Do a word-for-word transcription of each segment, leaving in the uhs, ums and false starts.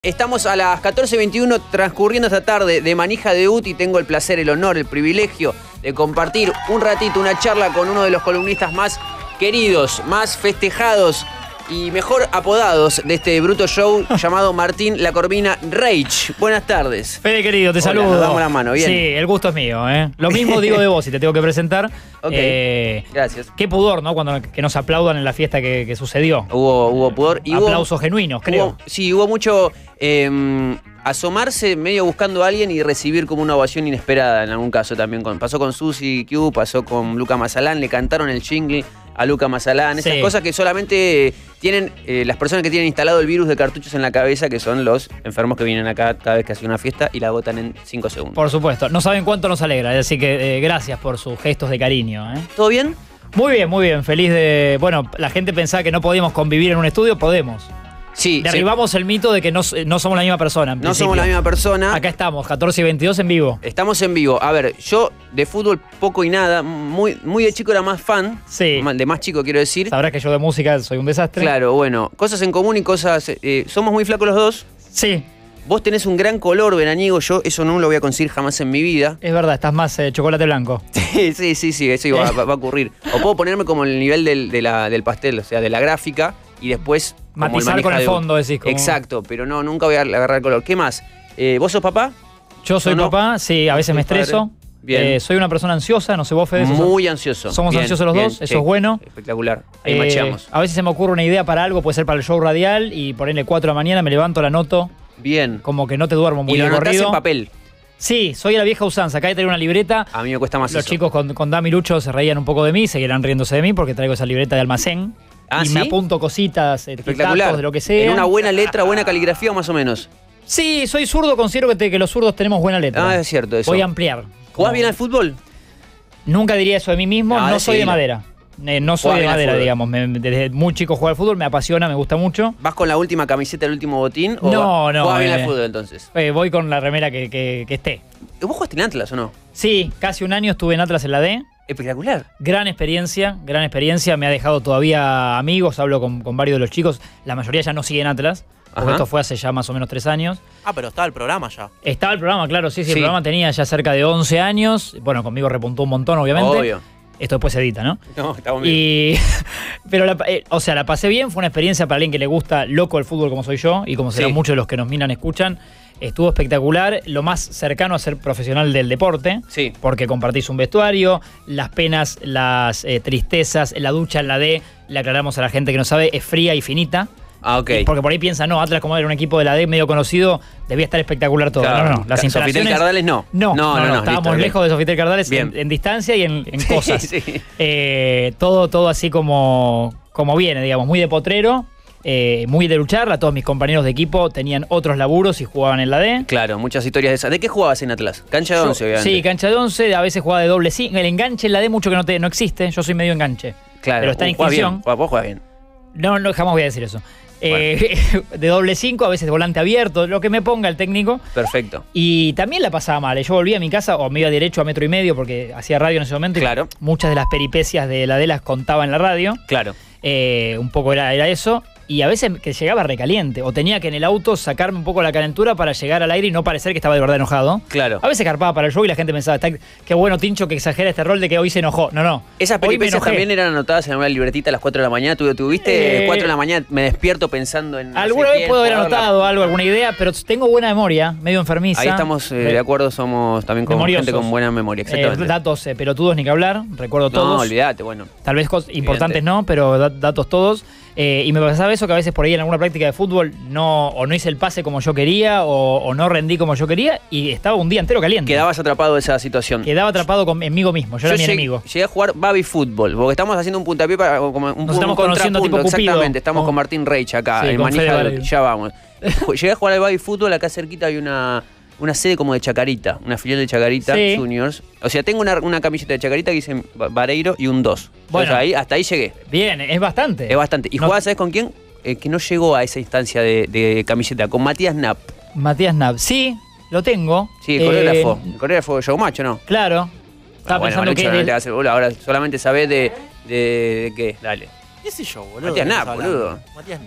Estamos a las catorce veintiuno transcurriendo esta tarde de manija de U T I. Tengo el placer, el honor, el privilegio de compartir un ratito, una charla con uno de los columnistas más queridos, más festejados y mejor apodados de este bruto show llamado Martín La Corvina Reich. Buenas tardes. Fede, querido, te Hola, saludo. Nos damos la mano, bien. Sí, el gusto es mío, ¿eh? Lo mismo digo de vos si te tengo que presentar. Ok, eh, gracias. Qué pudor, ¿no? Cuando que nos aplaudan en la fiesta que, que sucedió. Hubo, hubo pudor. Y Aplausos hubo, genuinos, creo. Hubo, sí, hubo mucho eh, asomarse medio buscando a alguien y recibir como una ovación inesperada en algún caso también. Con, pasó con Susi Q, pasó con Luca Mazalán, le cantaron el jingle a Luca Mazalán, esas Sí. cosas que solamente tienen eh, las personas que tienen instalado el virus de cartuchos en la cabeza, que son los enfermos que vienen acá cada vez que hace una fiesta y la agotan en cinco segundos. Por supuesto. No saben cuánto nos alegra, así que eh, gracias por sus gestos de cariño, ¿eh? ¿Todo bien? Muy bien, muy bien. Feliz de... Bueno, la gente pensaba que no podíamos convivir en un estudio, podemos. Sí. Derribamos el mito de que no, no somos la misma persona. en No principio. somos la misma persona. Acá estamos, catorce y veintidós en vivo. Estamos en vivo. A ver, yo de fútbol poco y nada, muy, muy de chico era más fan. Sí. De más chico quiero decir. Sabrás que yo de música soy un desastre. Claro, bueno, cosas en común y cosas... eh, somos muy flacos los dos. Sí, Vos tenés un gran color veraniego, yo eso no lo voy a conseguir jamás en mi vida. es verdad, estás más eh, chocolate blanco. Sí, sí, sí, sí, eso iba- va, va a ocurrir. O puedo ponerme como el nivel del, de la- del pastel, o sea, de la gráfica, y después... como Matizar manija con el de- fondo, decís. Como... Exacto, pero no, nunca voy a agarrar el color. ¿Qué más? Eh, ¿Vos sos papá? Yo soy ¿O no? papá, sí, a veces me Soy padre. estreso. Bien. Eh, soy una persona ansiosa, no sé vos, Fede. sos- Muy ansioso. somos Bien, ansiosos los bien, dos, eso sí. es bueno. Espectacular, ahí Eh, macheamos. a veces se me ocurre una idea para algo, puede ser para el show radial, y ponerle cuatro de la mañana, me levanto, la anoto, Bien. como que no te duermo muy Y lo de anotás corrido. en papel. Sí, soy la vieja usanza, acá hay que tener una libreta. A mí me cuesta más Los eso. chicos con, con Dami y Lucho se reían un poco de mí, seguirán riéndose de mí porque traigo esa libreta de almacén. Ah, y ¿sí? me apunto cositas, eh, Espectacular. datos de lo que sea. En una buena letra, buena caligrafía o más o menos. Sí, soy zurdo, considero que, te- que los zurdos tenemos buena letra. Ah, es cierto eso. Voy a ampliar. ¿Jugás Como- bien al fútbol? Nunca diría eso de mí mismo, No, no, soy de decidilo. madera. Eh, no soy Jugás de bien al madera, fútbol. digamos. Me- desde muy chico juego al fútbol, me apasiona, me gusta mucho. ¿Vas con la última camiseta del último botín? O No, va- no, ¿Jugás bien eh. al fútbol entonces? Eh, voy con la remera que, que- que esté. ¿Vos jugaste en Atlas o no? Sí, casi un año estuve en Atlas en la D. Espectacular. Gran experiencia, gran experiencia. Me ha dejado todavía amigos, hablo con, con varios de los chicos. La mayoría ya no siguen Atlas, porque Ajá. esto fue hace ya más o menos tres años. Ah, pero estaba el programa ya. Estaba el programa, claro, sí, sí, Sí. el programa tenía ya cerca de once años. Bueno, conmigo repuntó un montón, obviamente. Obvio. Esto después se edita, ¿no? No, estamos bien. Y, pero, la, eh, o sea, la pasé bien, fue una experiencia para alguien que le gusta loco el fútbol como soy yo y como serán Sí. muchos de los que nos miran, escuchan. Estuvo espectacular, lo más cercano a ser profesional del deporte, Sí. porque compartís un vestuario, las penas, las eh, tristezas, la ducha en la D, le aclaramos a la gente que no sabe, es fría y finita. Ah, ok. Y porque por ahí piensan, no, Atlas como era un equipo de la D medio conocido, debía estar espectacular todo. Claro. No, no, no. Las Sofitel instalaciones... Cardales no. No, no, no, no, estábamos listo, lejos de Sofitel Cardales Bien. en, en distancia y en, en cosas. Sí, sí. Eh, todo, todo así como, como viene, digamos, muy de potrero, eh, muy de lucharla. Todos mis compañeros de equipo tenían otros laburos y jugaban en la D. Claro, muchas historias de esas. ¿De qué jugabas en Atlas? Cancha de Yo- once, obviamente. Sí, cancha de once, a veces jugaba de doble cinco. El enganche en la D mucho que no, te, no existe, yo soy medio enganche. Claro. Pero está en Uh, jugás bien. extinción. Jugás- Vos jugás bien. No, no, jamás voy a decir eso. Eh, de doble cinco, a veces de volante abierto, lo que me ponga el técnico. Perfecto. Y también la pasaba mal. Yo volvía a mi casa o me iba derecho a metro y medio porque hacía radio en ese momento. y Claro. Muchas de las peripecias de la D las contaba en la radio. Claro. Eh, un poco era, era eso. Y a veces que llegaba recaliente. O tenía que en el auto sacarme un poco la calentura para llegar al aire y no parecer que estaba de verdad enojado. Claro. A veces carpaba para el show y la gente pensaba, "Está- qué bueno Tincho que exagera este rol de que hoy se enojó". No, no. Esas Hoy me peripecias enojé. también eran anotadas en una libretita a las cuatro de la mañana. ¿Tú tuviste Eh, cuatro de la mañana? Me despierto pensando en... no Alguna sé vez quién, puedo haber jugador, la- anotado algo, alguna idea, pero tengo buena memoria, medio enfermiza. Ahí estamos eh, Ve- de acuerdo, somos también con Memoriosos. gente con buena memoria. Exactamente. Eh, datos eh, pelotudos ni que hablar, recuerdo no, todos. olvídate, bueno. Tal vez cosas importantes no, pero da- datos todos. Eh, y me pasaba eso que a veces por ahí en alguna práctica de fútbol no, o no hice el pase como yo quería o, o no rendí como yo quería y estaba un día entero caliente. Quedabas atrapado de esa situación. Quedaba atrapado conmigo mismo, yo, era mi llegué, enemigo. llegué a jugar baby fútbol, porque estamos haciendo un puntapié para como un, Nos estamos un conociendo contrapunto, tipo Cupido. exactamente. Estamos Con- con Martín Reich acá, Sí, en con Manija Fede de- Varela. ya vamos. Llegué a jugar al baby fútbol, acá cerquita hay una, una sede como de Chacarita, una filial de Chacarita Sí. Juniors. O sea, tengo una, una camiseta de Chacarita que dice Va- Vareiro y un dos. Bueno. Entonces, ahí, hasta ahí llegué. Bien, es bastante. Es bastante. ¿Y No- jugaba, sabes con quién? Eh, que no llegó a esa instancia de, de camiseta, con Matías Knapp. Matías Knapp. Sí, lo tengo. Sí, el Eh, coreógrafo. El coreógrafo de Showmatch, ¿no? Claro. Estaba Ah, bueno, pensando Manucho, que no es te de- hace boludo, ahora solamente sabés de, de, de qué. Dale. ¿Qué sé yo, boludo? Matías ¿De qué Knapp, estás hablando? boludo. Matías Knapp.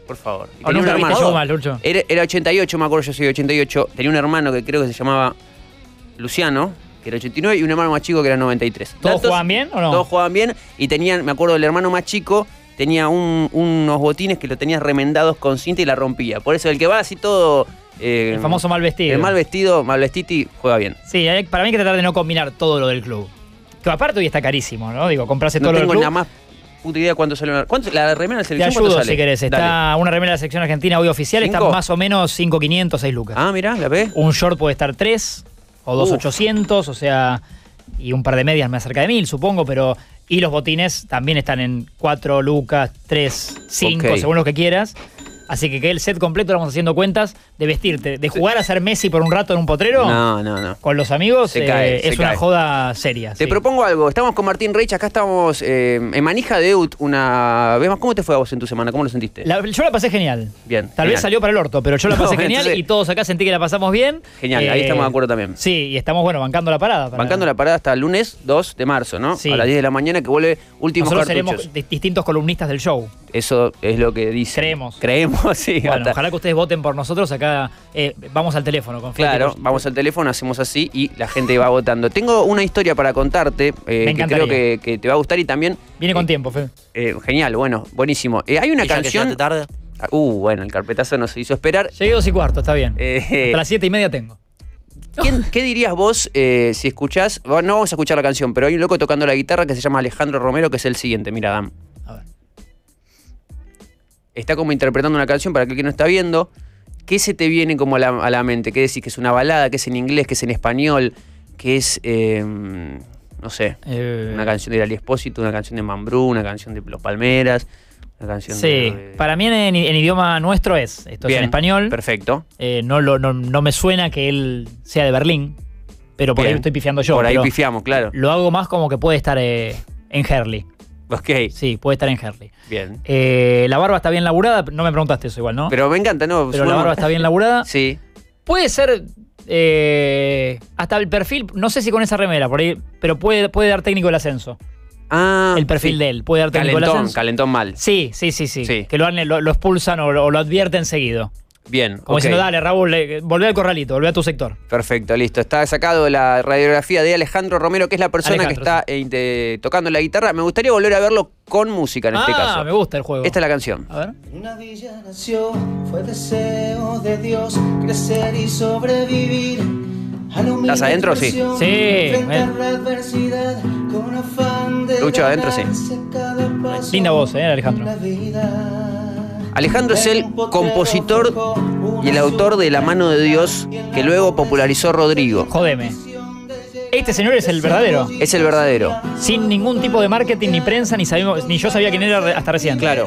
por favor. Y ¿O tenía un nunca viste hermano. yo más, Lucho? Era, era ochenta y ocho, me acuerdo, yo soy ochenta y ocho. Tenía un hermano que creo que se llamaba Luciano, que era ochenta y nueve, y un hermano más chico que era noventa y tres. ¿Todos Datos, jugaban bien o no? Todos jugaban bien y tenían, me acuerdo, el hermano más chico tenía un- unos botines que lo tenías remendados con cinta y la rompía. Por eso el que va así todo... eh, El famoso mal vestido. El mal vestido, mal vestiti, juega bien. Sí, hay- para mí hay que tratar de no combinar todo lo del club. Que aparte hoy está carísimo, ¿no? Digo, comprarse No todo lo del tengo club. la más puta idea cuánto sale una... ¿Cuánto, la remera de Te selección cuánto ayudo sale? si querés. Está Dale. una remera de la selección argentina hoy oficial, está ¿Cinco? más o menos cinco mil quinientos, seis lucas. Ah, mirá, ¿la ves? Un short puede estar tres o dos mil ochocientos, o sea, y un par de medias más cerca de mil, supongo, pero... Y los botines también están en cuatro lucas, tres, cinco, Ok. según lo que quieras. Así que que el set completo, vamos haciendo cuentas de vestirte, de jugar a ser Messi por un rato en un potrero. No, no, no. Con los amigos Se eh, cae, se es una cae. joda seria. Te sí. propongo algo. Estamos con Martín Reich. Acá estamos eh, en Manija de U T una vez más. ¿Cómo te fue a vos en tu semana? ¿Cómo lo sentiste? La- yo la pasé genial. Bien. Tal genial. vez salió para el orto, pero yo la No, pasé genial entonces- y todos acá sentí que la pasamos bien. Genial, ahí Eh, estamos de acuerdo también. Sí, y estamos, bueno, bancando la parada. para- Bancando la parada hasta el lunes dos de marzo, ¿no? Sí. A las diez de la mañana que vuelve Últimos Nosotros Cartuchos. seremos di- distintos columnistas del show. Eso es lo que dice. Creemos. Creemos, sí. Bueno, hasta- ojalá que ustedes voten por nosotros. Acá eh, vamos al teléfono. Con Claro, Felipe. vamos al teléfono, hacemos así y la gente va votando. Tengo una historia para contarte eh, que encantaría. creo que, que te va a gustar y también... Viene con eh, tiempo, Fe. eh, genial, bueno, buenísimo. Eh, hay una ¿Y ya que canción... llegaste tarde? Uh, bueno, el carpetazo nos hizo esperar. Llegué dos y cuarto, está bien. Eh, Hasta las siete y media tengo. ¿Quién- ¿Qué dirías vos eh, si escuchás? Bueno, no vamos a escuchar la canción, pero hay un loco tocando la guitarra que se llama Alejandro Romero, que es el siguiente. Mira, Dan. A ver. Está como interpretando una canción para aquel que no está viendo. ¿Qué se te viene como a la, a la mente? ¿Qué decís? ¿Que es una balada? ¿Que es en inglés? ¿Que es en español? ¿Que es, eh, no sé, Eh, una canción de Lali Espósito, una canción de Mambrú, una canción de Los Palmeras, una canción Sí, de... para mí en, en idioma nuestro es. Esto es en español. Perfecto. Eh, no, lo, no, no me suena que él sea de Berlín, pero por Bien. ahí estoy pifiando yo. Por ahí pero pifiamos, claro. Lo hago más como que puede estar eh, en Herley. Ok, Sí, puede estar en Herley. bien. Eh, la barba está bien laburada, no me preguntaste eso igual, ¿no? Pero me encanta, ¿no? Pero la Sumamos- barba está bien laburada. Sí. Puede ser eh, hasta el perfil, no sé si con esa remera, por ahí, pero puede, puede dar técnico del ascenso. Ah, El perfil sí. de él, puede dar técnico del Calentón, ascenso. calentón mal. Sí, sí, sí, sí, Sí. Que lo, han- lo, lo expulsan o lo, o lo advierten seguido. Bien, Como ok. diciendo, dale, Raúl, eh, volvé al corralito, volvé a tu sector. Perfecto, listo. Está sacado la radiografía de Alejandro Romero, que es la persona Alejandro, que está eh, de- tocando la guitarra. Me gustaría volver a verlo con música en este ah, caso. me gusta el juego. Esta es la canción. A ver. En una villa nació, fue deseo de Dios crecer y sobrevivir. A la humilde ¿Estás adentro? Sí. expresión, Sí, enfrentar ven. la adversidad con afán de Lucho, adentro, sí. ganarse cada paso Linda voz, eh, Alejandro. en la vida. Alejandro es el compositor y el autor de La mano de Dios, que luego popularizó Rodrigo. Jodeme. Este señor es el verdadero. Es el verdadero. Sin ningún tipo de marketing, ni prensa, ni sabemos, ni yo sabía quién era re- hasta recién. Claro.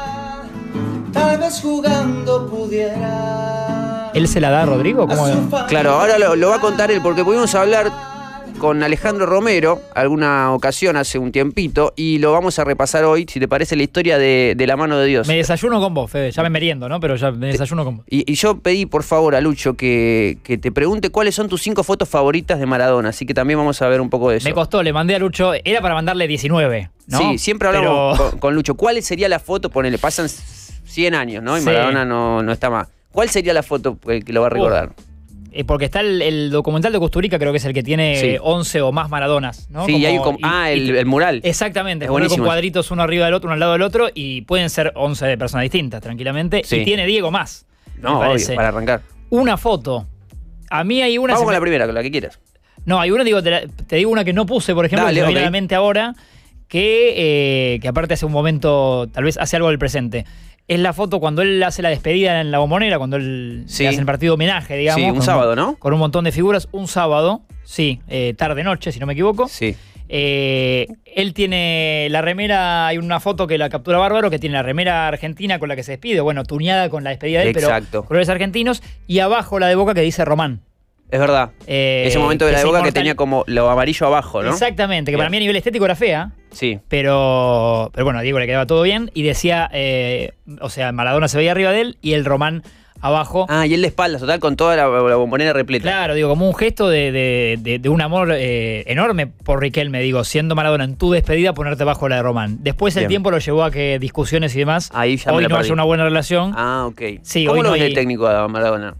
Tal vez jugando pudiera. ¿Él se la da a Rodrigo? ¿Cómo? a su Claro, ahora lo, lo va a contar él, porque pudimos hablar con Alejandro Romero alguna ocasión hace un tiempito y lo vamos a repasar hoy, si te parece, la historia de, de La mano de Dios. Me desayuno con vos, Fede. Ya me meriendo, ¿no? Pero ya me desayuno con vos. Y, y yo pedí, por favor, a Lucho que, que te pregunte cuáles son tus cinco fotos favoritas de Maradona, así que también vamos a ver un poco de eso. Me costó, le mandé a Lucho. Era para mandarle diecinueve, ¿no? Sí, siempre hablamos Pero- con, con Lucho. ¿Cuál sería la foto? Ponele, pasan cien años, ¿no? Y Sí. Maradona no, no está más. ¿Cuál sería la foto que, que lo va a recordar? Eh, porque está el, el documental de Kusturica, creo que es el que tiene Sí. once o más Maradonas, ¿no? sí, y hay como, y- ah, el, y- el mural. Exactamente, Es es con buenísimo. cuadritos uno arriba del otro, uno al lado del otro, y pueden ser once de personas distintas, tranquilamente. Sí. Y tiene Diego más. No, me obvio, parece. para arrancar. Una foto. A mí hay una. Vamos se con me- la primera, con la que quieras. No, hay una, digo, te, la- te digo una que no puse, por ejemplo, Dale, que se me viene ok. a la mente ahora, que, eh, que aparte hace un momento, tal vez hace algo del presente. Es la foto cuando él hace la despedida en la Bombonera, cuando él Sí. hace el partido homenaje, digamos. Sí, un con sábado, ¿no? Con un montón de figuras. Un sábado, sí, eh, tarde-noche, si no me equivoco. Sí. Eh, él tiene la remera, hay una foto que la captura Bárbaro, que tiene la remera argentina con la que se despide, bueno, tuneada con la despedida de él, Exacto. pero colores argentinos, y abajo la de Boca que dice Román. Es verdad. Eh, Ese momento de que la de se Boca que inmortal- tenía como lo amarillo abajo, ¿no? Exactamente, que Bien. para mí a nivel estético era fea, Sí. pero, pero bueno, a Diego le quedaba todo bien y decía, eh, o sea, Maradona se veía arriba de él y el Román abajo. Ah, y él de espaldas, total, con toda la, la bombonera repleta. Claro, digo, como un gesto de, de, de, de un amor eh, enorme por Riquelme, digo, siendo Maradona en tu despedida, ponerte bajo la de Román. Después el Bien. tiempo lo llevó a que discusiones y demás. Ahí ya me hoy la no perdí. haya una buena relación. Ah, ok. Sí, ¿Cómo hoy lo no ves hay- el técnico a Maradona?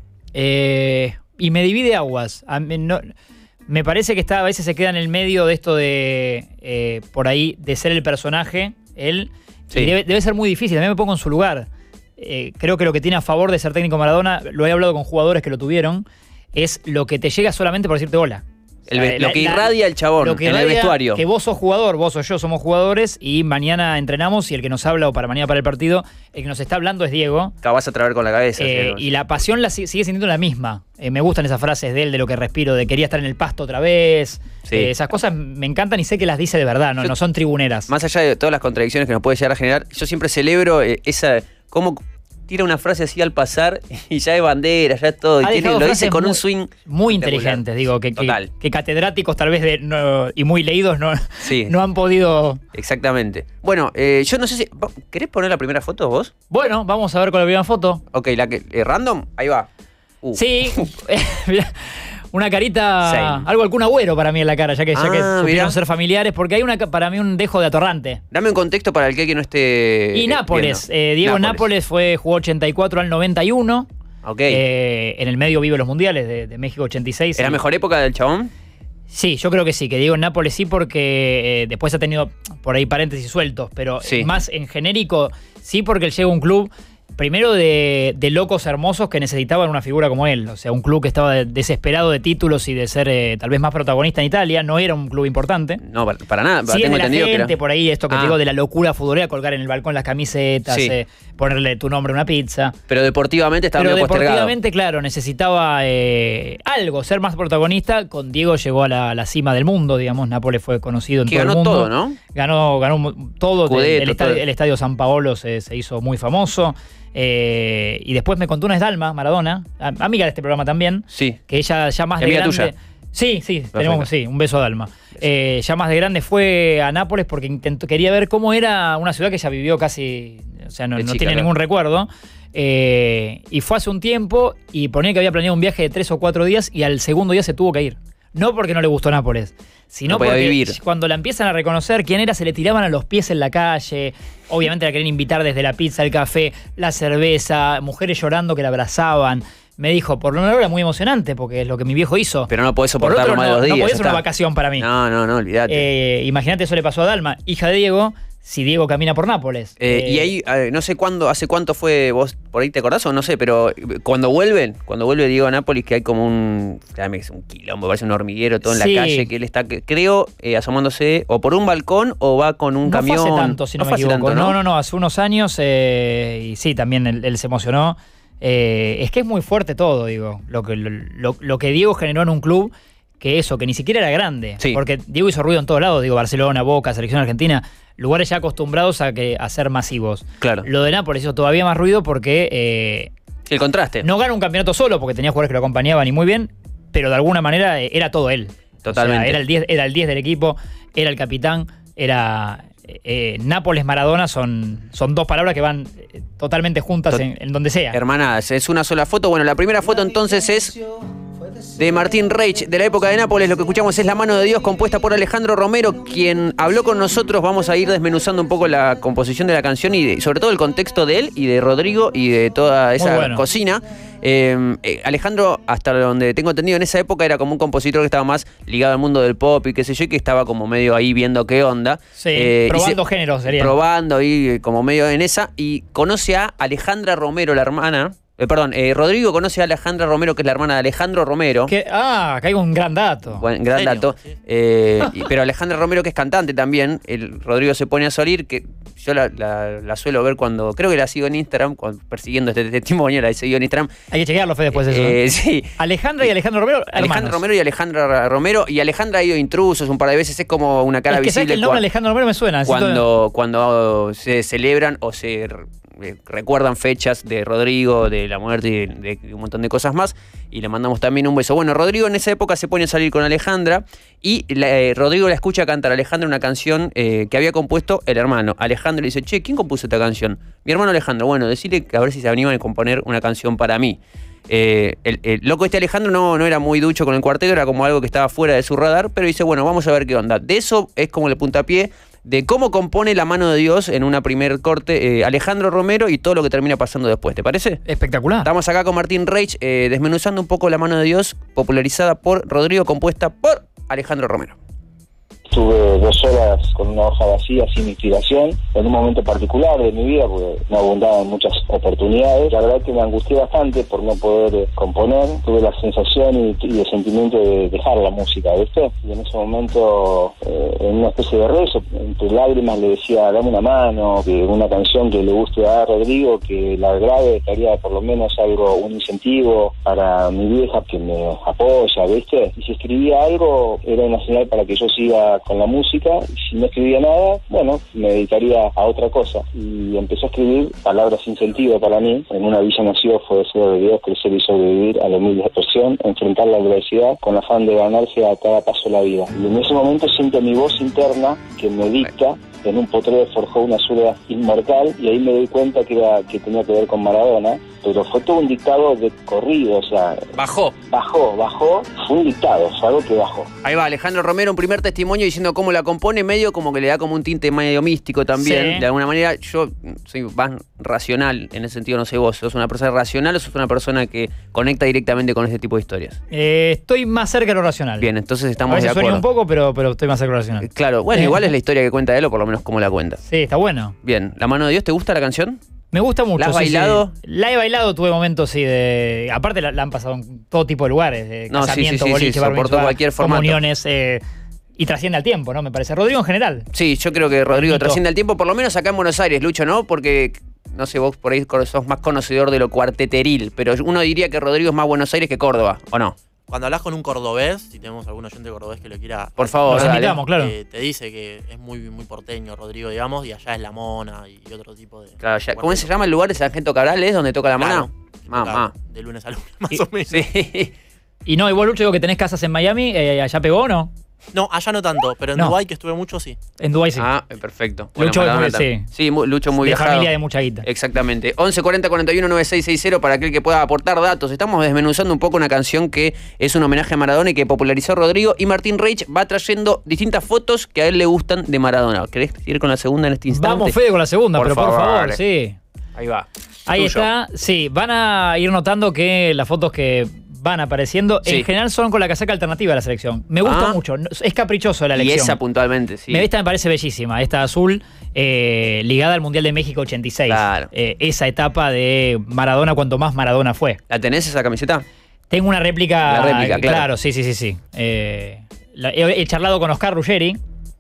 Eh, y me divide aguas. A mí no- me parece que está, a veces se queda en el medio de esto de, eh, por ahí, de ser el personaje, él. Sí. Y debe, debe ser muy difícil, también me pongo en su lugar. Eh, creo que lo que tiene a favor de ser técnico Maradona, lo he hablado con jugadores que lo tuvieron, es lo que te llega solamente por decirte hola. El, O sea, lo la- que la- irradia el chabón lo que en el irradia vestuario. Que vos sos jugador, vos o yo somos jugadores y mañana entrenamos y el que nos habla o para mañana para el partido, el que nos está hablando es Diego. Acabas a traer con la cabeza. Eh, ¿sí? y la pasión la, si- sigue siendo la misma. Eh, me gustan esas frases de él, de lo que respiro, de quería estar en el pasto otra vez. Sí. Eh, esas cosas me encantan y sé que las dice de verdad, no, Yo- no son tribuneras. Más allá de todas las contradicciones que nos puede llegar a generar, yo siempre celebro eh, esa. Cómo tira una frase así al pasar y ya es bandera, ya es todo. Y Ha tiene- dejado lo dice frases con muy- un swing. Muy espectacular. inteligentes, digo, que, que, Total. que catedráticos tal vez de, no- y muy leídos no, Sí. no han podido... Exactamente. Bueno, eh, yo no sé si. ¿Querés poner la primera foto vos? Bueno, vamos a ver con la primera foto. Ok, la que. eh, random, ahí va. Uh. Sí, mirá, una carita, Same. algo algún agüero para mí en la cara, ya que, ya Ah, que supieron mirá. ser familiares, porque hay una para mí un dejo de atorrante. Dame un contexto para el que, que no esté. Y eh, Nápoles, viendo. eh, Diego Nápoles. fue, jugó ochenta y cuatro al noventa y uno. Ok. Eh, en el medio vive los mundiales de, de México ochenta y seis. ¿Era Y- mejor época del chabón? Sí, yo creo que sí, que Diego en Nápoles sí, porque eh, después ha tenido por ahí paréntesis sueltos, pero Sí. eh, más en genérico, sí, porque él llega a un club. Primero de, de locos hermosos que necesitaban una figura como él. O sea, un club que estaba de- desesperado de títulos y de ser eh, tal vez más protagonista en Italia. No era un club importante. No, para, para nada. Sí, tengo de la entendido gente, que era. por ahí esto que Ah. te digo de la locura futbolera, colgar en el balcón las camisetas, Sí. eh, ponerle tu nombre a una pizza. Pero deportivamente estaba Pero medio postergado. deportivamente, claro, necesitaba eh, algo, ser más protagonista. Con Diego llegó a la, la cima del mundo, digamos. Nápoles fue conocido en Que todo ganó el mundo. todo, ¿no? Ganó, ganó mu- todo. Scudetto, el, estadio, todo. el estadio San Paolo se, se hizo muy famoso. Eh, y después me contó una Dalma, Maradona, a- amiga de este programa también, Sí. que ella ya más de Amiga grande. tuya. Sí, sí, tenemos Perfecto. sí, un beso a Dalma. Eh, ya más de grande fue a Nápoles porque intentó, quería ver cómo era una ciudad que ella vivió casi, o sea, no, De no chica, tiene claro. ningún recuerdo. Eh, y fue hace un tiempo y ponía que había planeado un viaje de tres o cuatro días y al segundo día se tuvo que ir. No porque no le gustó Nápoles, sino No podía porque vivir. cuando la empiezan a reconocer quién era, se le tiraban a los pies en la calle. Obviamente la querían invitar desde la pizza, el café, la cerveza, mujeres llorando que la abrazaban. Me dijo, por un lado era muy emocionante porque es lo que mi viejo hizo. Pero no podés Por soportarlo otro, más de no, dos días. no podía ya ser una está. vacación para mí. No, no, no, olvídate. Eh, Imagínate, eso le pasó a Dalma, hija de Diego, si Diego camina por Nápoles. Eh, Eh, y ahí, eh, no sé cuándo, hace cuánto fue, vos por ahí te acordás o no sé, pero cuando vuelven, cuando vuelve Diego a Nápoles, que hay como un, dame, es un quilombo, parece un hormiguero todo en Sí. la calle, que él está, que- creo, eh, asomándose o por un balcón o va con un no camión. fue hace tanto, si no, me fue hace equivoco. tanto, ¿no? no, no, hace unos años eh, y sí, también él, él se emocionó. Eh, es que es muy fuerte todo, digo. Lo que, lo, lo que Diego generó en un club, que eso, que ni siquiera era grande. Sí. Porque Diego hizo ruido en todos lados, digo, Barcelona, Boca, Selección Argentina, lugares ya acostumbrados a, que, a ser masivos. Claro. Lo de Nápoles hizo todavía más ruido porque eh, El contraste. no gana un campeonato solo, porque tenía jugadores que lo acompañaban y muy bien, pero de alguna manera eh, era todo él. Totalmente. O sea, era el diez, era el diez del equipo, era el capitán, era... Eh, Nápoles-Maradona son, son dos palabras que van eh, totalmente juntas Tot- en, en donde sea. Hermanadas, es una sola foto. Bueno, la primera foto entonces es de Martín Reich, de la época de Nápoles. Lo que escuchamos es La mano de Dios, compuesta por Alejandro Romero, quien habló con nosotros. Vamos a ir desmenuzando un poco la composición de la canción y de- sobre todo el contexto de él y de Rodrigo y de toda esa bueno. cocina. Eh, eh, Alejandro, hasta donde tengo entendido, en esa época era como un compositor que estaba más ligado al mundo del pop y qué sé yo, y que estaba como medio ahí viendo qué onda. Sí, Eh, y probando se- géneros sería. Probando ahí eh, como medio en esa. Y conoce a Alejandra Romero, la hermana. eh, perdón, eh, Rodrigo conoce a Alejandra Romero, que es la hermana de Alejandro Romero. Que- ah, acá hay un gran dato. Buen, gran ¿En serio? dato. Eh, y- pero Alejandra Romero, que es cantante también, el Rodrigo se pone a salir, que yo la, la- la suelo ver cuando, creo que la sigo en Instagram, cuando- persiguiendo este testimonio, la he seguido en Instagram. Hay que chequearlo, Fede, después de eso. Eh, sí. Alejandra y Alejandro Romero, Alejandro hermanos. Romero y Alejandra Romero. Y Alejandra ha ido a Intrusos un par de veces, es como una cara Es que sabes que visible. el nombre cua- Alejandro Romero me suena. necesito- cuando, cuando se celebran o se eh, recuerdan fechas de Rodrigo, de la muerte y de, de un montón de cosas más. Y le mandamos también un beso. Bueno, Rodrigo en esa época se pone a salir con Alejandra y la, eh, Rodrigo la escucha cantar a Alejandra una canción eh, que había compuesto el hermano. Alejandro le dice, che, ¿quién compuso esta canción? Mi hermano Alejandro. Bueno, decirle que a ver si se animan a componer una canción para mí. Eh, el, el loco este Alejandro no, no era muy ducho con el cuarteto, era como algo que estaba fuera de su radar, pero dice, bueno, vamos a ver qué onda. De eso es como el puntapié de cómo compone La mano de Dios en una primer corte eh, Alejandro Romero y todo lo que termina pasando después. ¿Te parece? Espectacular. Estamos acá con Martín Reich eh, desmenuzando un poco La mano de Dios, popularizada por Rodrigo, compuesta por Alejandro Romero. Estuve dos horas con una hoja vacía, sin inspiración, en un momento particular de mi vida, porque no abundaban muchas oportunidades. La verdad que me angustié bastante por no poder eh, componer. Tuve la sensación y, y el sentimiento de dejar la música, ¿viste? Y en ese momento, eh, en una especie de rezo, entre lágrimas le decía, dame una mano, que una canción que le guste a Rodrigo, que la grabe, que haría por lo menos algo, un incentivo para mi vieja que me apoya, ¿viste? Y si escribía algo, era una señal para que yo siga con la música, y si no escribía nada, bueno, me dedicaría a otra cosa. Y empecé a escribir palabras sin sentido para mí. En una villa nació, fue deseo de Dios, crecer y sobrevivir a la humilde expresión, enfrentar la adversidad con afán de ganarse a cada paso la vida. Y en ese momento siento mi voz interna que me dicta. En un potrero forjó una zurda inmortal y ahí me doy cuenta que era que tenía que ver con Maradona, pero fue todo un dictado de corrido, o sea... Bajó. Bajó, bajó, fue un dictado, fue algo que bajó. Ahí va, Alejandro Romero, un primer testimonio diciendo cómo la compone, medio como que le da como un tinte medio místico también. Sí. De alguna manera, yo soy más racional, en ese sentido no sé vos, ¿sos una persona racional o sos una persona que conecta directamente con este tipo de historias? Eh, estoy más cerca de lo racional. Bien, entonces estamos a veces de acuerdo. Sueño un poco, pero, pero estoy más cerca de lo racional. Claro, bueno, igual es la historia que cuenta él, o por lo menos cómo la cuenta. Sí, está bueno. Bien, La mano de Dios, ¿te gusta la canción? Me gusta mucho. ¿La has sí, bailado? Sí. La he bailado, tuve momentos, sí, de... Aparte la, la han pasado en todo tipo de lugares, de no, casamiento, sí, sí, boliche, sí, bar soportó mitzvah, cualquier formato. comuniones, eh, y trasciende al tiempo, ¿no? Me parece. Rodrigo en general. Sí, yo creo que Rodrigo Bonito. trasciende al tiempo, por lo menos acá en Buenos Aires, Lucho, ¿no? Porque, no sé, vos por ahí sos más conocedor de lo cuarteteril, pero uno diría que Rodrigo es más Buenos Aires que Córdoba, ¿o no? Cuando hablas con un cordobés, si tenemos algún oyente cordobés que lo quiera... Por favor, Nos dale. invitamos, claro. Eh, te dice que es muy, muy porteño Rodrigo, digamos, y allá es La Mona y otro tipo de... Claro, ya, ¿cómo se llama el lugar de Sargento Cabral? ¿Es donde toca la Claro, mano? Mamá. De lunes a lunes, más Y- o menos. Sí. Y no, y vos, Lucho, digo que tenés casas en Miami, eh, ¿allá pegó o no? No, allá no tanto, pero en No. Dubái, que estuve mucho, sí. En Dubái sí. Ah, perfecto. Bueno, Lucho es Maradona muy- también. sí. Sí, muy- Lucho muy de viajado. familia de mucha guita. Exactamente. once cuarenta cuarenta y uno noventa y seis sesenta para aquel que pueda aportar datos. Estamos desmenuzando un poco una canción que es un homenaje a Maradona y que popularizó Rodrigo. Y Martín Reich va trayendo distintas fotos que a él le gustan de Maradona. ¿Querés ir con la segunda en este instante? Vamos, Fede, con la segunda, Por pero favor, por favor, dale. sí. Ahí va. Ahí Tuyo. está. Sí, van a ir notando que las fotos que van apareciendo, Sí. en general son con la casaca alternativa de la selección. Me gusta Ah. mucho. no- Es caprichoso la Y elección. esa puntualmente, sí. Me- Esta me parece bellísima, esta azul, eh, ligada al Mundial de México ochenta y seis. Claro. Eh, esa etapa de Maradona, cuanto más Maradona fue. ¿La tenés esa camiseta? Tengo una réplica. La réplica, eh, claro. sí, sí, sí, sí. Eh, la- he, he charlado con Oscar Ruggeri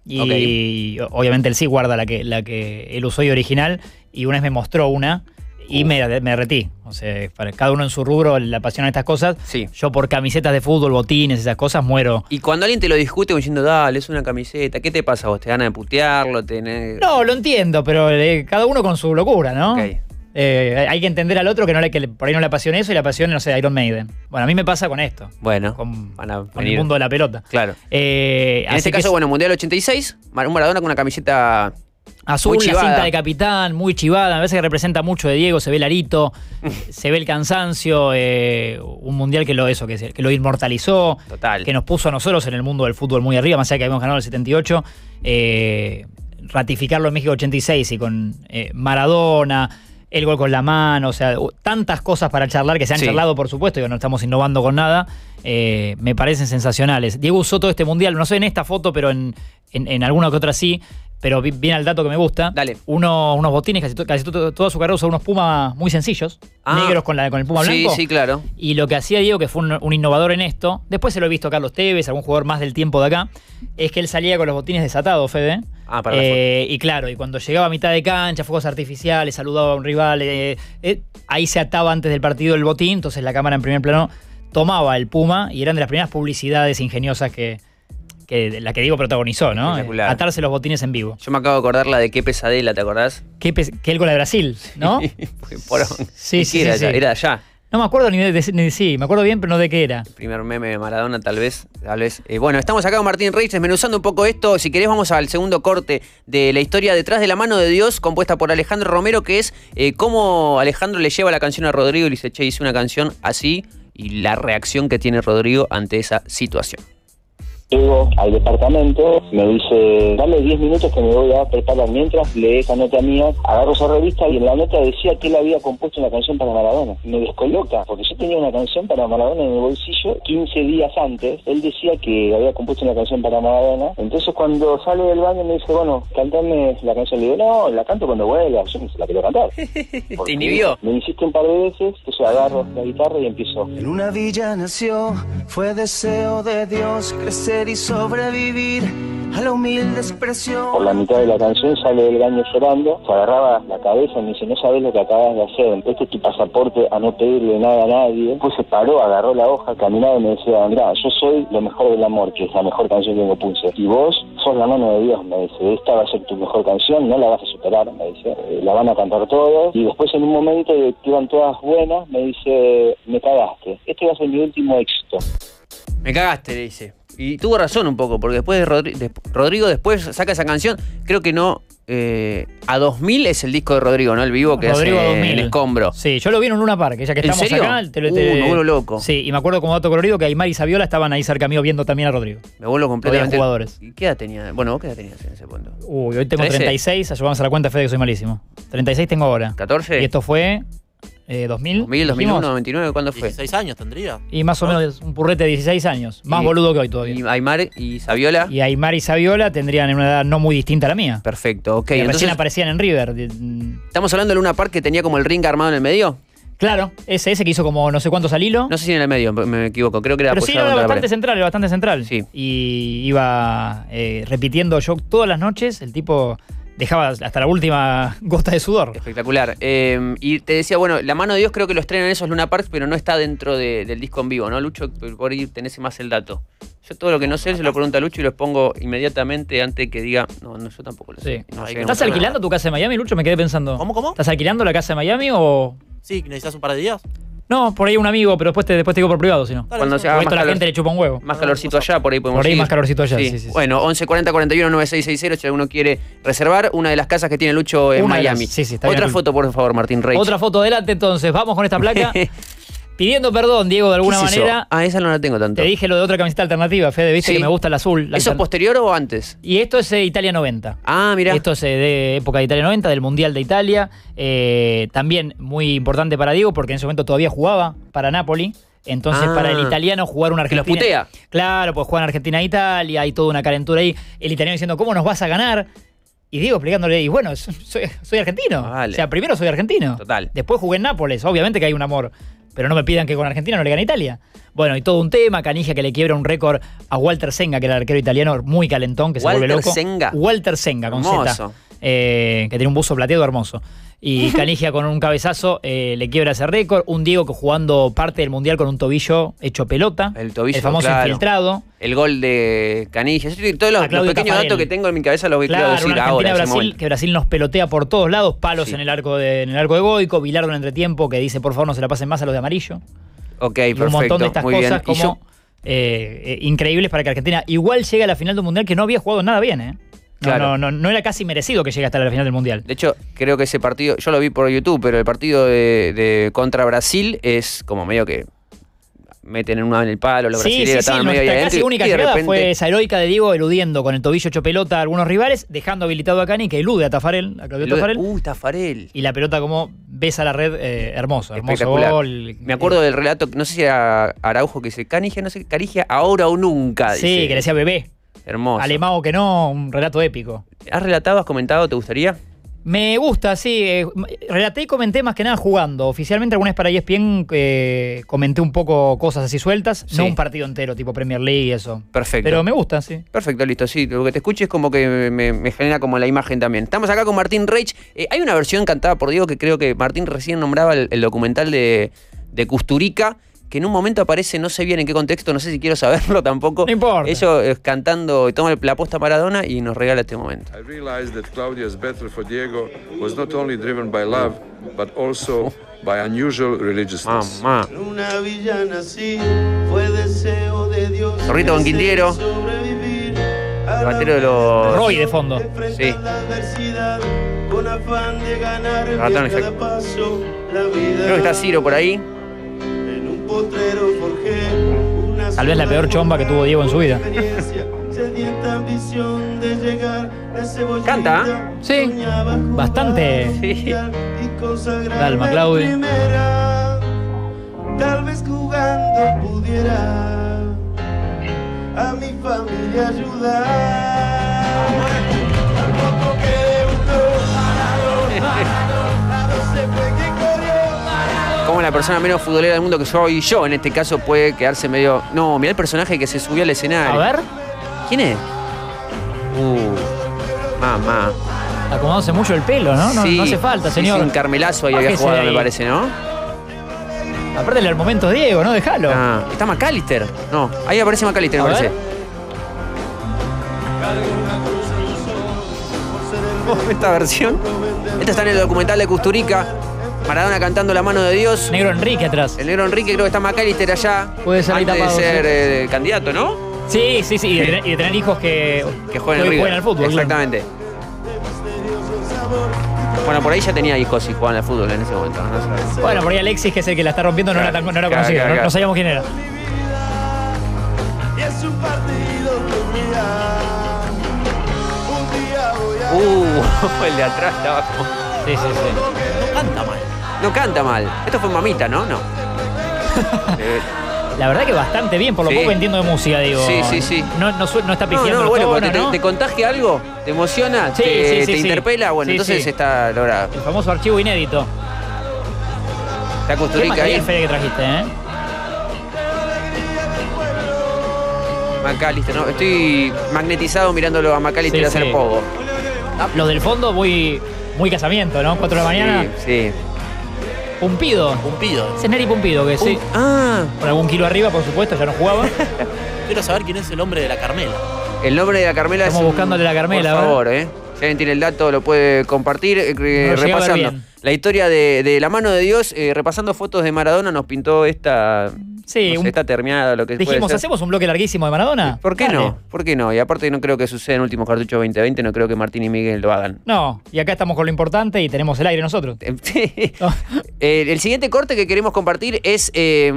y Ok. obviamente él sí guarda la que, la que él usó y original, y una vez me mostró una y me, me derretí. O sea, para cada uno en su rubro le apasionan estas cosas. Sí. Yo por camisetas de fútbol, botines, esas cosas, muero. Y cuando alguien te lo discute diciendo, dale, es una camiseta, ¿qué te pasa a vos? ¿Te ganas de putearlo? ¿Tenés... No, lo entiendo, pero eh, cada uno con su locura, ¿no? Ok. Eh, hay que entender al otro que, no le, que le- por ahí no le apasiona eso y le apasiona, no sé, Iron Maiden. Bueno, a mí me pasa con esto, Bueno, con, van a con el venir. mundo de la pelota. Claro. Eh, En así este que caso, es bueno, Mundial ochenta y seis, Mar- un Maradona con una camiseta azul, muy la chivada. cinta de capitán, muy chivada. A veces que representa mucho de Diego, se ve el arito, se ve el cansancio. eh, un mundial que lo, eso, que, se- que lo inmortalizó, Total. que nos puso a nosotros en el mundo del fútbol muy arriba, más allá que habíamos ganado el setenta y ocho. Eh, ratificarlo en México ochenta y seis y con eh, Maradona, el gol con la mano, o sea, tantas cosas para charlar que se han Sí. charlado, por supuesto, y que no estamos innovando con nada, eh, me parecen sensacionales. Diego usó todo este mundial, no sé en esta foto, pero en, en, en alguna que otra sí, pero vi- viene al dato que me gusta. Dale. Uno, unos botines, casi, to- casi to- toda su carrera usó unos Puma muy sencillos, Ah. negros con, la, con el Puma Sí, blanco. sí, claro. Y lo que hacía Diego, que fue un, un innovador en esto, después se lo he visto a Carlos Tevez, algún jugador más del tiempo de acá, es que él salía con los botines desatados, Fede. Ah, para la Eh, y claro, y cuando llegaba a mitad de cancha, fuegos artificiales, saludaba a un rival, eh, eh, ahí se ataba antes del partido el botín, entonces la cámara en primer plano tomaba el Puma y eran de las primeras publicidades ingeniosas que, que la que Diego protagonizó, ¿no? Espectacular. Atarse los botines en vivo. Yo me acabo de acordar la de Qué Pesadela, ¿te acordás? Qué pes- que él con la de Brasil, ¿no? Porón. Sí, ¿Y sí, qué era sí, allá? sí. Era allá. No me acuerdo ni de, de- ni de- sí, me acuerdo bien, pero no de qué era. El primer meme de Maradona, tal vez. Tal vez. Eh, bueno, estamos acá con Martín Reich desmenuzando un poco esto. Si querés, vamos al segundo corte de la historia Detrás de la mano de Dios, compuesta por Alejandro Romero, que es eh, cómo Alejandro le lleva la canción a Rodrigo y le dice, che, hice una canción así, y la reacción que tiene Rodrigo ante esa situación. Llego al departamento, me dice, dame diez minutos que me voy a preparar. Mientras lee esa nota mía, agarro esa revista y en la nota decía que él había compuesto una canción para Maradona. Me descoloca, porque yo tenía una canción para Maradona en el bolsillo quince días antes. Él decía que había compuesto una canción para Maradona. Entonces cuando sale del baño me dice, bueno, cantame la canción. Le digo, no, la canto cuando vuelva, yo no se la quiero cantar. ¿Te inhibió? Me insiste un par de veces, entonces agarro la guitarra y empiezo. En una villa nació, fue deseo de Dios crecer y sobrevivir a la humilde expresión. Por la mitad de la canción sale del baño llorando, se agarraba la cabeza y me dice, no sabes lo que acabas de hacer, este es tu pasaporte a no pedirle nada a nadie. Después se paró, agarró la hoja, caminaba y me decía, Andrá, yo soy lo mejor del amor, que es la mejor canción que me puse. Y vos sos la mano de Dios, me dice, esta va a ser tu mejor canción, no la vas a superar, me dice, eh, la van a cantar todos. Y después en un momento de que iban todas buenas, me dice, me cagaste, este va a ser mi último éxito. Me cagaste, le dice. Y tuvo razón un poco, porque después de Rodri- de- Rodrigo después saca esa canción, creo que no, eh, a dos mil es el disco de Rodrigo, ¿no? El vivo que Rodrigo hace dos mil. el escombro. Sí, yo lo vi en un Luna Park, ya que ¿En estamos serio? acá. Te, Uh, te- me vuelvo loco. Sí, y me acuerdo como dato colorido que Aymar y Saviola estaban ahí cerca mío viendo también a Rodrigo. Me vuelvo completamente... Había jugadores. ¿Y qué edad tenía? Bueno, ¿vos qué edad tenías en ese punto? Uy, hoy tengo ¿trece? treinta y seis, ayudamos a la cuenta, Fede, que soy malísimo. treinta y seis tengo ahora. ¿catorce? Y esto fue eh, dos mil. ¿dos mil, dos mil uno, dijimos. noventa y nueve? ¿Cuándo fue? dieciséis años tendría. Y más o menos un purrete de dieciséis años. Más Y- boludo que hoy todavía. Y Aymar y Saviola. Y Aymar y Saviola tendrían una edad no muy distinta a la mía. Perfecto, ok. Que recién Entonces, aparecían en River. De- mm, ¿estamos hablando de Luna Park que tenía como el ring armado en el medio? Claro, ese, ese que hizo como no sé cuántos al hilo. No sé si en el medio, me me equivoco. Creo que era Pero sí, apoyado era contra la bastante pared. central, era bastante central. Sí. Y iba eh, repitiendo yo todas las noches, el tipo dejaba hasta la última gota de sudor. Espectacular. Eh, y te decía, bueno, La mano de Dios creo que lo estrenan esos Luna Parks, pero no está dentro de- del disco en vivo, ¿no, Lucho? Por ahí tenés más el dato. Yo todo lo que no sé se lo pregunto a Lucho y lo pongo inmediatamente antes que diga, no, no, yo tampoco lo sé. Sí. No Hay sé, que no ¿Estás sé alquilando nada. tu casa de Miami, Lucho? Me quedé pensando. ¿Cómo, cómo? ¿Estás alquilando la casa de Miami o...? Sí, necesitas un par de días. No, por ahí un amigo, pero después te, después te digo por privado, si no. Dale, Cuando sí. se haga Por esto más la calor- gente le chupa un huevo. Más calorcito allá, por ahí podemos Por ahí ir. más calorcito allá, sí, sí, sí. Bueno, once cuarenta cuarenta y uno noventa y seis sesenta, si alguno quiere reservar una de las casas que tiene Lucho en Una de las- Miami. sí, sí, está bien Otra azul. foto, por favor, Martín Reich. Otra foto adelante, entonces. Vamos con esta placa. Pidiendo perdón, Diego, de alguna ¿Qué es eso? manera. Ah, esa no la tengo tanto. Te dije lo de otra camiseta alternativa, Fede, viste Sí. que me gusta el azul. la ¿Eso es altern- posterior o antes? Y esto es eh, Italia noventa. Ah, mira. Esto es eh, de época de Italia noventa, del Mundial de Italia. Eh, también muy importante para Diego, porque en ese momento todavía jugaba para Napoli. Entonces, Ah. para el italiano jugar una Que los Argentina. putea. Claro, pues juegan Argentina e Italia, hay toda una calentura ahí. El italiano diciendo, ¿cómo nos vas a ganar? Y Diego explicándole, y bueno, soy, soy argentino. Ah, vale. O sea, primero soy argentino. Total. Después jugué en Nápoles, obviamente que hay un amor. Pero no me pidan que con Argentina no le gane Italia. Bueno, y todo un tema, Canigia que le quiebra un récord a Walter Senga, que era el arquero italiano muy calentón, que se Walter vuelve loco. Senga. Walter Senga, con Hermoso. Z. Eh, que tiene un buzo plateado hermoso. Y Canigia con un cabezazo eh, le quiebra ese récord. Un Diego que jugando parte del Mundial con un tobillo hecho pelota. El tobillo, El famoso claro. infiltrado. El gol de Canilla. Yo estoy- todos los, A Claudio los pequeños Tafarel. datos que tengo en mi cabeza los voy Claro, a decir una ahora. en ese Argentina-Brasil, momento. que Brasil nos pelotea por todos lados, palos Sí. en el arco de, en el arco de Goico, Bilardo en el entretiempo que dice por favor no se la pasen más a los de amarillo. Ok, Y perfecto. un montón de estas muy cosas bien. Y como yo- eh, eh, increíbles para que Argentina igual llegue a la final del Mundial, que no había jugado nada bien, ¿eh? No, Claro. no, no, no era casi merecido que llegue hasta la final del Mundial. De hecho, creo que ese partido, yo lo vi por YouTube, pero el partido de, de contra Brasil es como medio que meten una en el palo, los Sí, sí, brasileños sí, estaban medio ahí nuestra adentro casi y- única y de llegada repente, fue esa heroica de Diego eludiendo con el tobillo hecho pelota a algunos rivales, dejando habilitado a Cani, que elude a Tafarel, a Claudio el- Tafarel, Uh, Tafarel. y la pelota como besa la red, eh, hermoso, hermoso Espectacular. gol. Me acuerdo del relato, no sé si era Araujo que dice, Canigia, no sé, Canigia ahora o nunca. Sí, dice. que le decía bebé, Hermoso. alemao que no, un relato épico. ¿Has relatado, has comentado, te gustaría? Me gusta, sí. eh, relaté y comenté más que nada jugando. Oficialmente alguna vez para E S P N eh, comenté un poco cosas así sueltas. Sí. No un partido entero, tipo Premier League y eso. Perfecto. Pero me gusta, sí. Perfecto, listo, sí, lo que te escuche es como que me, me genera como la imagen también. Estamos acá con Martín Reich. Eh, hay una versión cantada por Diego que creo que Martín recién nombraba el, el documental de, de Kusturica, que en un momento aparece, no sé bien en qué contexto, no sé si quiero saberlo tampoco. No importa. Ellos eh, cantando, toma la posta a Maradona y nos regala este momento. I realized that Claudia's battle for Diego was not only driven by love, but also by unusual religiousness. Mamá. Una villana así fue deseo de Dios. Zorrito con Quintiero. El batero de los... Roy de fondo. Sí. Con afán de ganar Ratón en cada efecto. paso la vida. Creo que está Ciro por ahí. En un potrero forjé una Tal vez la peor chomba que tuvo Diego en su vida. experiencia, sedienta ambición de llegar a cebollita. Canta, Sí, Soñaba jugar bastante. Sí. y consagrarme Dalma, Claudio. en primera. Tal vez jugando pudiera a mi familia ayudar. Tampoco que uno, Maradona se fue quien corrió. Como la persona menos futbolera del mundo que soy yo, en este caso, puede quedarse medio... No, mirá el personaje que se subió al A escenario. ver, ¿Quién es? Uh, mamá. acomodándose mucho el pelo, ¿no? No, Sí, no hace falta, sí, señor. sí, un carmelazo ahí había Bájese jugado, de me ahí. parece, ¿no? Aparte el momento Diego, ¿no? Déjalo. Ah, está McAllister. No, ahí aparece McAllister, A me parece. ver. Oh, esta versión. Esta está en el documental de Kusturica. Maradona cantando La mano de Dios. Negro Enrique atrás. El negro Enrique, creo que está McAllister allá. Puede ser ahí antes tapado, de ser sí. eh, candidato, ¿no? Sí, sí, sí. Y de, tener- y de tener hijos que, Que juegan en que River. juegan al fútbol. claro. Exactamente. Bueno, por ahí ya tenía hijos y jugaban al fútbol en ese momento. No sé. Bueno, por ahí Alexis, que es el que la está rompiendo, no era, tan- no era Claro, conocido. claro, no- claro. No, sabíamos quién era. Y es un partido que mira. Un día voy a Uh, el de atrás estaba como... Sí, sí, sí. Canta mal. No canta mal. Esto fue Mamita, ¿no? No. Eh, La verdad que bastante bien, por lo Sí. poco entiendo de música, digo. Sí, sí, sí. No, no, su- no está no, pifiando no, los bueno, tonos, porque te, ¿no? te contagia algo, te emociona, Sí, te, sí, sí, te sí. interpela, bueno, Sí, entonces sí. está logrado. El famoso archivo inédito. Está Qué Kusturica ahí. material Fede que trajiste, ¿eh? McAllister, ¿no? Estoy magnetizado mirándolo a McAllister Sí, hacer sí. pogo. Los del fondo, muy, muy casamiento, ¿no? Cuatro de la mañana. Sí, sí. Pumpido. Pumpido. Ese es Neri Pumpido, que sí. Ah, Con algún kilo arriba, por supuesto, ya no jugaba. Quiero saber quién es el hombre de la Carmela. el nombre de la Carmela Estamos es un- buscándole la Carmela, Por a ver. favor, ¿eh? Si alguien tiene el dato, lo puede compartir. Eh, No lo llegué a ver repasando bien. la historia de, de la mano de Dios, eh, repasando fotos de Maradona, nos pintó esta. Sí, no sé, un- está terminada lo que puede Dijimos, ser. ¿hacemos un bloque larguísimo de Maradona? ¿Por qué Dale. no? ¿Por qué no? Y aparte no creo que suceda en Últimos Cartuchos veinte veinte, no creo que Martín y Miguel lo hagan. No, y acá estamos con lo importante y tenemos el aire nosotros. Sí. No. Eh, el siguiente corte que queremos compartir es eh,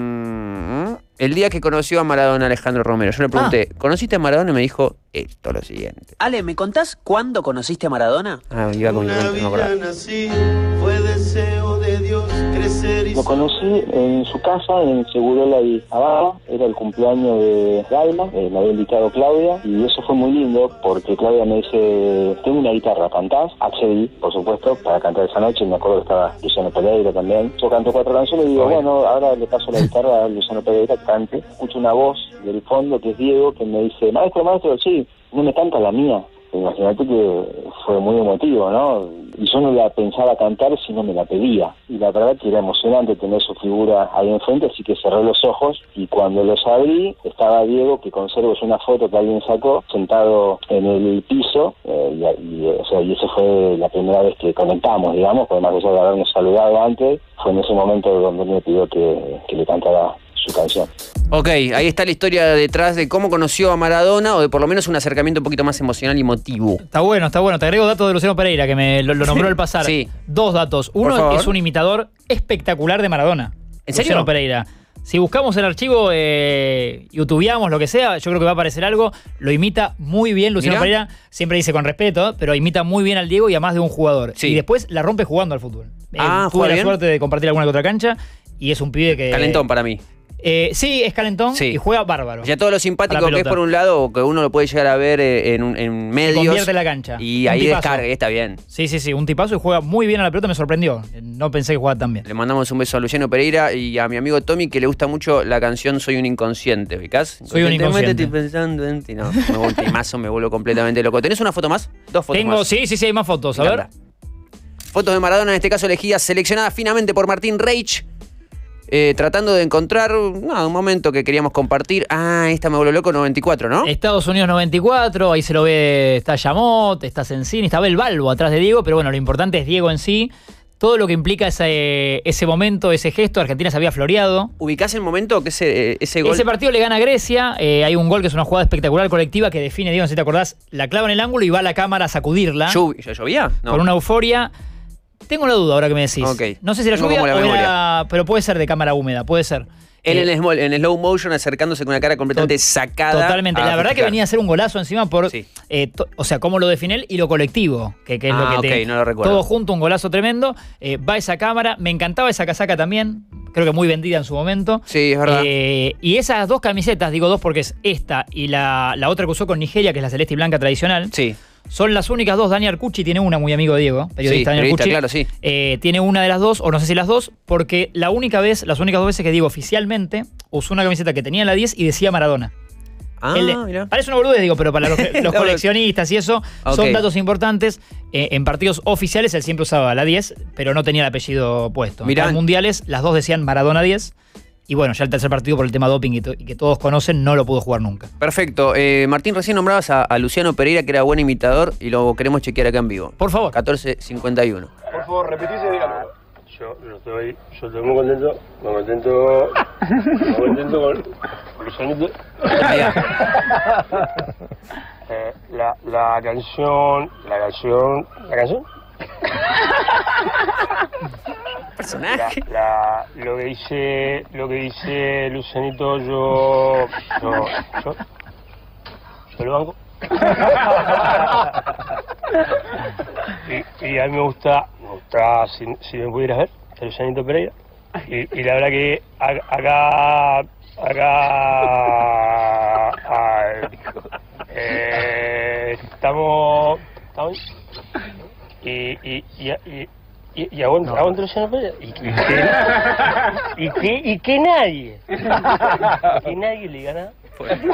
mm, el día que conoció a Maradona Alejandro Romero. Yo le pregunté, ¿conociste a Maradona? Y me dijo esto, lo siguiente. Ale, ¿me contás cuándo conociste a Maradona? Ah, iba con mi Una mente, no me acordaba. villana así fue deseo de Dios crecer y Lo conocí en su casa, en Segurola y Abajo. Era el cumpleaños de Dalma, eh, me había invitado Claudia, y eso fue muy lindo porque Claudia me dice, tengo una guitarra, ¿cantás? Accedí, por supuesto, para cantar esa noche. Me acuerdo que estaba Luciano Pereira también. Yo canto cuatro canciones y digo, Obvio. bueno, ahora le paso la guitarra a Luciano Pereira, cante. Escucho una voz del fondo, que es Diego, que me dice, maestro, maestro, sí, no me canta la mía. Imagínate que fue muy emotivo, ¿no? Y yo no la pensaba cantar si no me la pedía. Y la verdad que era emocionante tener su figura ahí enfrente, así que cerré los ojos y cuando los abrí estaba Diego, que conservo, es una foto que alguien sacó, sentado en el piso, eh, y, y, o sea, y esa fue la primera vez que conectamos, digamos, porque más allá de habernos saludado antes, fue en ese momento donde me pidió que, que le cantara su canción. Ok, ahí está la historia detrás de cómo conoció a Maradona, o de por lo menos un acercamiento un poquito más emocional y emotivo. Está bueno, está bueno. Te agrego datos de Luciano Pereira, que me lo, lo nombró al pasar. Sí. Dos datos. Por Uno favor. es un imitador espectacular de Maradona. ¿En serio? Luciano Pereira. Si buscamos el archivo, eh, youtubeamos, lo que sea, yo creo que va a aparecer algo. Lo imita muy bien Luciano Mirá. Pereira. Siempre dice con respeto, pero imita muy bien al Diego y a más de un jugador. Sí. Y después la rompe jugando al fútbol. Eh, Ah, tuve ¿juega la bien? suerte de compartir alguna que otra cancha y es un pibe que... Calentón para mí. Eh, sí, es calentón Sí. y juega bárbaro. Ya todo lo A simpático la que es pelota. por un lado, que uno lo puede llegar a ver eh, en, un- en medios. convierte la cancha. Y Un ahí tipazo. descarga, y está bien. Sí, sí, sí, un tipazo y juega muy bien a la pelota, me sorprendió. No pensé que jugaba tan bien. Le mandamos un beso a Luciano Pereira y a mi amigo Tommy, que le gusta mucho la canción Soy un inconsciente, ¿ubicás? Soy un inconsciente. Estoy pensando en ti. No, me vuelvo un timazo, me vuelvo completamente loco. ¿Tenés una foto más? Dos fotos Tengo, más. sí, sí, sí, hay más fotos. A Me ver. encanta. Fotos de Maradona, en este caso elegidas, seleccionadas finamente por Martín Reich. eh, tratando de encontrar no, un momento que queríamos compartir. Ah, esta me volvió loco, noventa y cuatro, ¿no? Estados Unidos noventa y cuatro, ahí se lo ve, está Yamot, está Sensini, estaba el Balbo atrás de Diego, pero bueno, lo importante es Diego en sí. Todo lo que implica ese, ese momento, ese gesto, Argentina se había floreado. ¿Ubicás el momento que ese, ese gol? Ese partido le gana a Grecia, eh, hay un gol que es una jugada espectacular colectiva que define, Diego, no sé si te acordás, la clava en el ángulo y va a la cámara a sacudirla. ¿Lluv- ¿Llovía? No. Con una euforia. Tengo una duda ahora que me decís. Ok. No sé si era Tengo lluvia como la o memoria. era... Pero puede ser de cámara húmeda, puede ser. Él Eh, en, small- en slow motion acercándose con una cara completamente To- sacada. Totalmente. a La verdad que festejar. venía a ser un golazo encima por, Sí. eh, to- o sea, cómo lo define él y lo colectivo, que, que es Ah, lo que te... ok, no lo recuerdo. Todo junto, un golazo tremendo. Eh, va esa cámara. Me encantaba esa casaca también. Creo que muy vendida en su momento. Sí, es verdad. Eh, y esas dos camisetas, digo dos porque es esta y la, la otra que usó con Nigeria, que es la celeste y blanca tradicional. Sí. Son las únicas dos. Dani Arcucci tiene una, muy amigo de Diego, periodista Sí, Dani periodista, Arcucci. claro, sí. Eh, tiene una de las dos, o no sé si las dos, porque la única vez, las únicas dos veces que Diego oficialmente usó una camiseta que tenía la diez y decía Maradona. Ah, Él- mirá. parece una boludez, digo, pero para los, los No, coleccionistas y eso son Ok. datos importantes. Eh, en partidos oficiales él siempre usaba la diez, pero no tenía el apellido puesto. Mirá. En mundiales las dos decían Maradona diez. Y bueno, ya el tercer partido por el tema doping y, to- y que todos conocen, no lo pudo jugar nunca. Perfecto. Eh, Martín, recién nombrabas a, a Luciano Pereira, que era buen imitador, y lo queremos chequear acá en vivo. Por favor. catorce cincuenta y uno. Por favor, repetís y dígamelo. Yo, yo estoy, yo estoy muy contento, muy contento, muy contento con, con los sonidos. Eh, la, la canción, la canción, la canción. Personaje. La, la, lo que dice, lo que dice Lucianito, yo, yo, yo, yo lo banco. Y, y a mí me gusta, me gusta si, si me pudieras ver, el Lucianito Pereira. Y, y la verdad que a- acá, acá, ah, eh, estamos, estamos, y, y, y, y Y, y aguanta, aguanta Luciano Pereira. Y, y, que, y, que, y que nadie, que nadie le diga nada.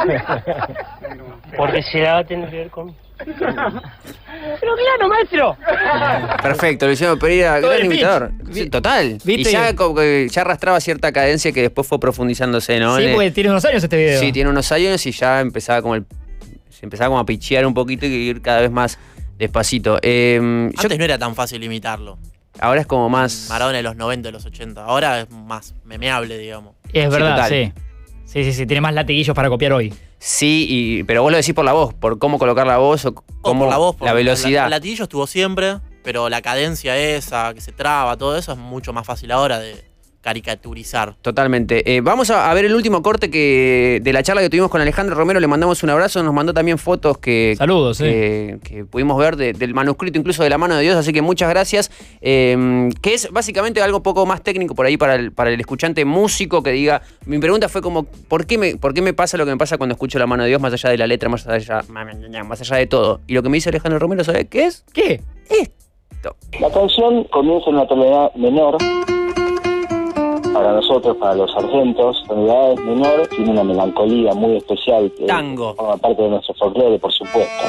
Porque se la va a tener que ver conmigo. Pero claro, maestro. Perfecto, Luciano Pereira, Todo gran el pitch. imitador. Sí, total. Y ¿Viste? ya, como que ya arrastraba cierta cadencia que después fue profundizándose, ¿no? Sí, En- porque tiene unos años este video. Sí, tiene unos años y ya empezaba como el. Se empezaba como a pichear un poquito y ir cada vez más despacito. Eh, yo- Antes no era tan fácil imitarlo. ahora es como más. Maradona de los noventa, de los ochenta. Ahora es más memeable, digamos. Es Sí, verdad, total. sí. Sí, sí, sí, tiene más latiguillos para copiar hoy. Sí, y, pero vos lo decís por la voz, por cómo colocar la voz o O cómo por la voz, por la velocidad. El latillo estuvo siempre, pero la cadencia esa, que se traba, todo eso es mucho más fácil ahora de caricaturizar. Totalmente. Eh, vamos a, a ver el último corte que de la charla que tuvimos con Alejandro Romero. Le mandamos un abrazo. Nos mandó también fotos que, Saludos, que, que pudimos ver de- del manuscrito, incluso de la mano de Dios. Así que muchas gracias. Eh, que es básicamente algo poco más técnico por ahí para el, para el escuchante músico que diga. Mi pregunta fue como, ¿por qué, me, ¿por qué me pasa lo que me pasa cuando escucho la mano de Dios, más allá de la letra, más allá, más allá de todo? Y lo que me dice Alejandro Romero, ¿sabes qué es? ¿Qué? Esto. La canción comienza en una tonalidad menor. Para nosotros, para los sargentos, tonalidad menor, tiene una melancolía muy especial. que Tango. Forma parte de nuestro folclore, por supuesto.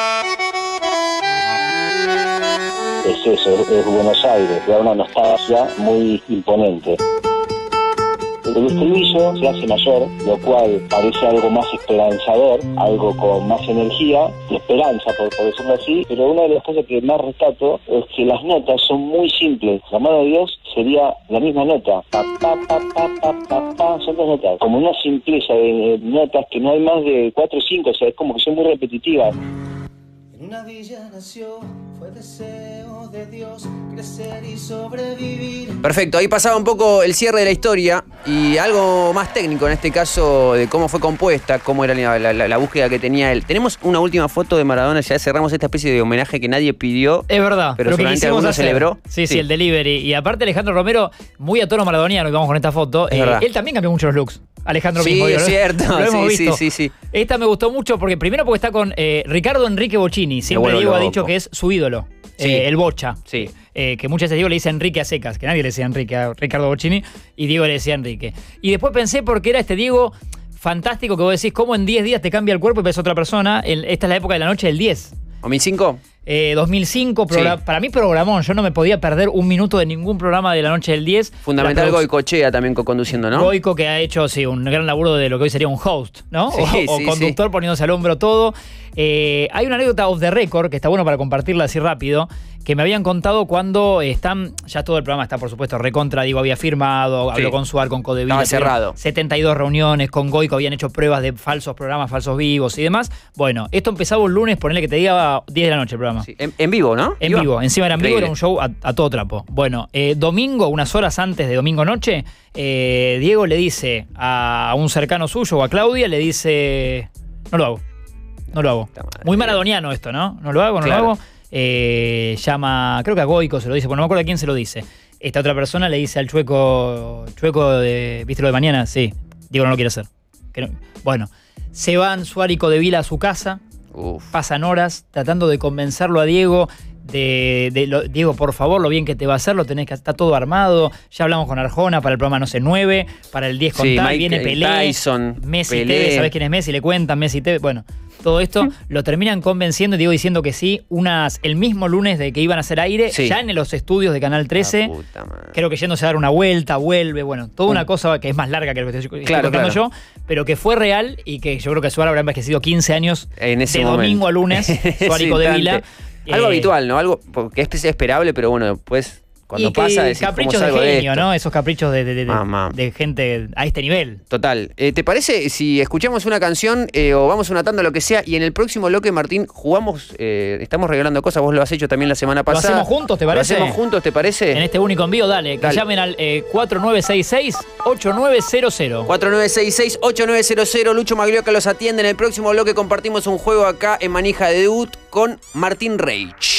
Es eso, es, es Buenos Aires, da una nostalgia muy imponente. El estribillo se hace mayor, lo cual parece algo más esperanzador, algo con más energía y esperanza, por, por decirlo así, pero una de las cosas que más rescato es que las notas son muy simples. La mano de Dios sería la misma nota, pa, pa, pa, pa, pa, pa, pa, son dos notas, como una simpleza de notas que no hay más de cuatro o cinco, o sea, es como que son muy repetitivas. En una villa nació, fue deseo de Dios crecer y sobrevivir. Perfecto, ahí pasaba un poco el cierre de la historia y algo más técnico en este caso de cómo fue compuesta, cómo era la, la- la- la búsqueda que tenía él. Tenemos una última foto de Maradona, ya cerramos esta especie de homenaje que nadie pidió. Es verdad. Pero lo que solamente quisimos alguno hacer. celebró. Sí, sí, Sí. el delivery. Y aparte Alejandro Romero, muy a tono maradoniano, y vamos con esta foto. Es eh, verdad. él también cambió mucho los looks. Alejandro Sí, mismo. es ¿no? cierto. Lo hemos Sí, visto. sí, sí, sí. Esta me gustó mucho porque primero porque está con eh, Ricardo Enrique Bocchini. Siempre vuelvo Diego ha loco. dicho que es su ídolo. Sí. Eh, el Bocha. Sí. Eh, que muchas veces Diego le dice Enrique a secas, que nadie le decía Enrique a Ricardo Bocchini, y Diego le decía Enrique. Y después pensé porque era este Diego fantástico que vos decís, cómo en diez días te cambia el cuerpo y ves otra persona. El- esta es la época de la noche del diez. ¿O mi cinco? Eh, dos mil cinco, Sí. para mí programón. Yo no me podía perder un minuto de ningún programa de la noche del diez. Fundamental La produ- Goicoechea también co-conduciendo, ¿no? Goico, que ha hecho sí, un gran laburo de lo que hoy sería un host, ¿no? Sí, o o sí, conductor sí. poniéndose al hombro todo. Eh, hay una anécdota off the record que está bueno para compartirla así rápido, que me habían contado cuando están, ya todo el programa está por supuesto recontra, digo, había firmado, habló Sí. con Suar, con Codevila. Estaba cerrado. setenta y dos reuniones con Goico, habían hecho pruebas de falsos programas, falsos vivos y demás. Bueno, esto empezaba un lunes, ponele que te diga diez de la noche el programa. Sí, En, en vivo, ¿no? En Iba. vivo, encima era en vivo, Increíble. era un show a, a todo trapo. Bueno, eh, domingo, unas horas antes de domingo noche, eh, Diego le dice a un cercano suyo o a Claudia, le dice, no lo hago, no lo hago. Puta madre. Muy maradoniano esto, ¿no? No lo hago, no Claro. lo hago. Eh, llama, creo que a Goico se lo dice, pero no me acuerdo a quién se lo dice. Esta otra persona le dice al Chueco, Chueco de, ¿viste lo de mañana? Sí, Diego no lo quiere hacer. Que no- Bueno, se van Suar y Codevila a su casa, Uf. pasan horas tratando de convencerlo a Diego de, de lo- Diego, por favor, lo bien que te va a hacer, lo tenés que está todo armado. Ya hablamos con Arjona para el programa, no sé, nueve, para el diez con Sí, tal, Mike viene Pelé, Tyson, Messi Pelé. Tevez, ¿sabés quién es Messi? Le cuentan Messi Tevez, bueno, todo esto lo terminan convenciendo y Diego diciendo que sí, unas el mismo lunes de que iban a hacer aire, Sí. ya en los estudios de Canal trece. La puta madre. Creo que yéndose a dar una vuelta, vuelve, bueno, toda una cosa que es más larga que lo que estoy, estoy Claro, contando claro. yo, pero que fue real y que yo creo que Suárez habrá envejecido quince años En ese de momento. domingo a lunes, Suárez Sí, y Codevila. Algo Eh, habitual, ¿no? Algo porque es esperable, pero bueno, después cuando y que pasa decís, ¿cómo caprichos de salgo de genio, esto? ¿no? Esos caprichos de, de, de- Mamá. de gente a este nivel. Total. Eh, ¿Te parece si escuchamos una canción eh, o vamos una tanda, lo que sea, y en el próximo bloque, Martín, jugamos, eh, estamos regalando cosas, vos lo has hecho también la semana ¿Lo pasada. hacemos juntos, te parece? ¿Lo hacemos juntos, te parece? En este único envío, dale, que Dale. llamen al eh, cuatro nueve seis seis, ocho nueve cero cero. cuatro nueve seis seis, ocho nueve cero cero, Lucho Maglioca los atiende. En el próximo bloque compartimos un juego acá en Manija de Debut con Martín Reich.